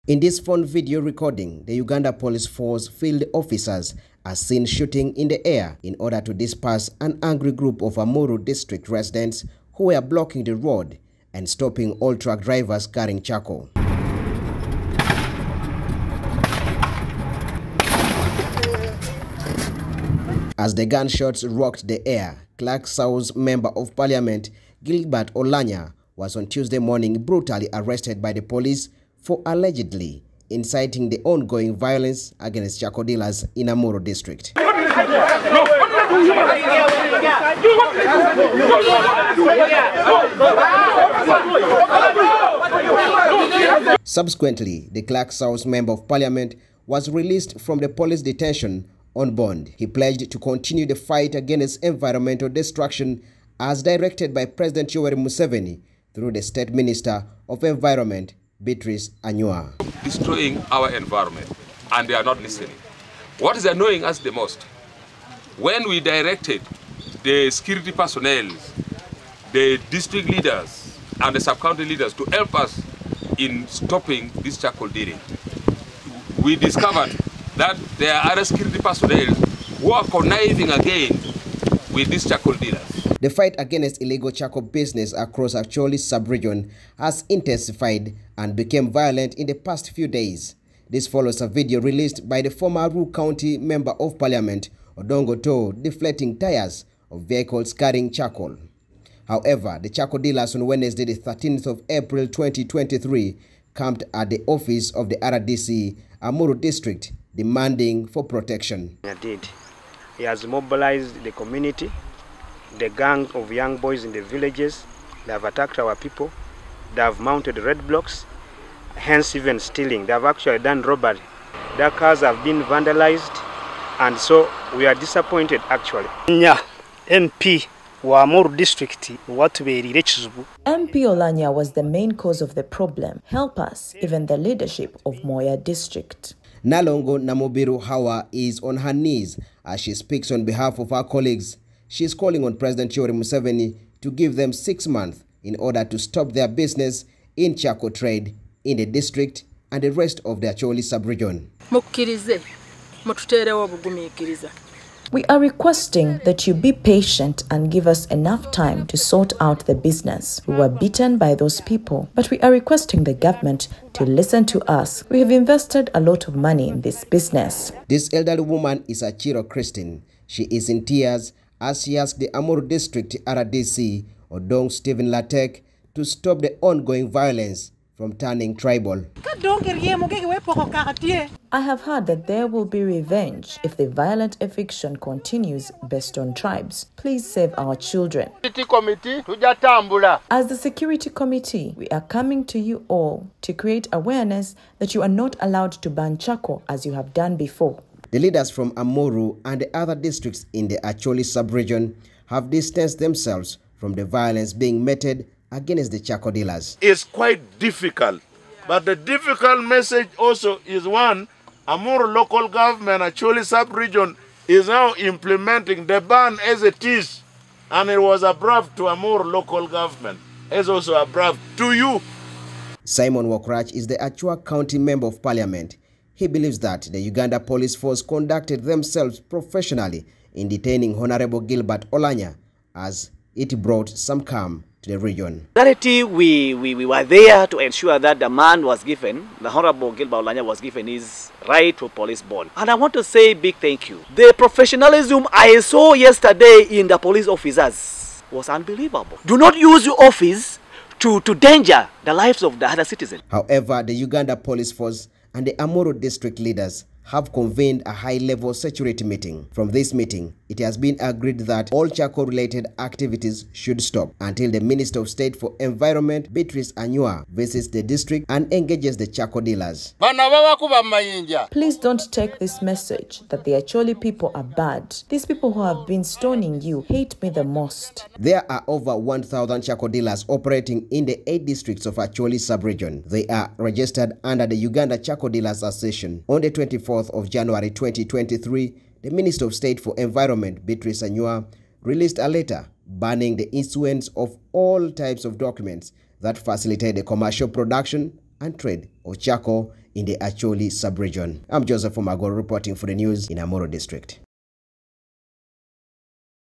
In this phone video recording, the Uganda Police Force field officers are seen shooting in the air in order to disperse an angry group of Amuru district residents who were blocking the road and stopping all truck drivers carrying charcoal. As the gunshots rocked the air, Clark South's Member of Parliament Gilbert Oulanyah was on Tuesday morning brutally arrested by the police for allegedly inciting the ongoing violence against charcoal dealers in Amuru district. Subsequently, the Clark South Member of Parliament was released from the police detention on bond. He pledged to continue the fight against environmental destruction as directed by President Yoweri Museveni through the State Minister of Environment, Beatrice Anyua. Destroying our environment, and they are not listening. What is annoying us the most, when we directed the security personnel, the district leaders and the sub-county leaders to help us in stopping this charcoal dealing, we discovered that there are other security personnel who are conniving again with these charcoal dealers. The fight against illegal charcoal business across Acholi sub-region has intensified and became violent in the past few days. This follows a video released by the former Aru County Member of Parliament, Odongo Toh, deflating tires of vehicles carrying charcoal. However, the charcoal dealers on Wednesday, the 13th of April 2023, camped at the office of the RDC, Amuru district, demanding for protection. He has mobilized the community, the gang of young boys in the villages. They have attacked our people. They have mounted red blocks, hence even stealing. They have actually done robbery. Their cars have been vandalized, and so we are disappointed actually. MP wa Amuru district MP Oulanyah was the main cause of the problem. Help us, even the leadership of Moya district. Nalongo Namubiru Hawa is on her knees as she speaks on behalf of her colleagues. She is calling on President Yoweri Museveni to give them 6 months in order to stop their business in charcoal trade in the district and the rest of the Acholi sub-region. We are requesting that you be patient and give us enough time to sort out the business. We were beaten by those people, but we are requesting the government to listen to us. We have invested a lot of money in this business. This elderly woman is Achiro Christine. She is in tears as she asked the Amuru District RDC, Odong Stephen Latek, to stop the ongoing violence from turning tribal. I have heard that there will be revenge if the violent eviction continues based on tribes. Please save our children. As the security committee, we are coming to you all to create awareness that you are not allowed to burn charcoal as you have done before. The leaders from Amuru and the other districts in the Acholi sub-region have distanced themselves from the violence being meted against the charcoal dealers. It's quite difficult, but the difficult message also is one, Amuru local government, Acholi sub-region, is now implementing the ban as it is, and it was approved to Amuru local government, as also approved to you. Simon Wokrach is the Achua County Member of Parliament. He believes that the Uganda Police Force conducted themselves professionally in detaining Honorable Gilbert Oulanyah as it brought some calm to the region. We were there to ensure that the man was given, the Honorable Gilbert Oulanyah was given his right to police bond. And I want to say a big thank you. The professionalism I saw yesterday in the police officers was unbelievable. Do not use your office to danger the lives of the other citizens. However, the Uganda Police Force and the Amuru district leaders have convened a high-level security meeting. From this meeting, it has been agreed that all charcoal-related activities should stop until the Minister of State for Environment, Beatrice Anyua, visits the district and engages the charcoal dealers. Please don't take this message that the Acholi people are bad. These people who have been stoning you hate me the most. There are over 1,000 charcoal dealers operating in the 8 districts of Acholi sub-region. They are registered under the Uganda Charcoal Dealers Association. On the 24th of January 2023, the Minister of State for Environment, Beatrice Anyua, released a letter banning the issuance of all types of documents that facilitate the commercial production and trade of charcoal in the Acholi sub-region. I'm Joseph Omagoro reporting for the news in Amoro District.